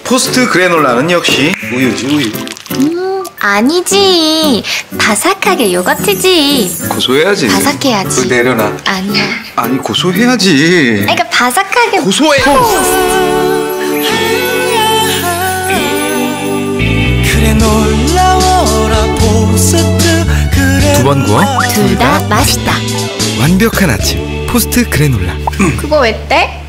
포스트 그래놀라는 역시 우유지, 우유. 아니지. 바삭하게 요거트지. 고소해야지. 바삭해야지. 내려놔. 아니야. 아니, 고소해야지. 그러니까 바삭하게. 고소해. 두 번 구워 둘 다 맛있다. 완벽한 아침 포스트 그래놀라. 그거 왜 떼?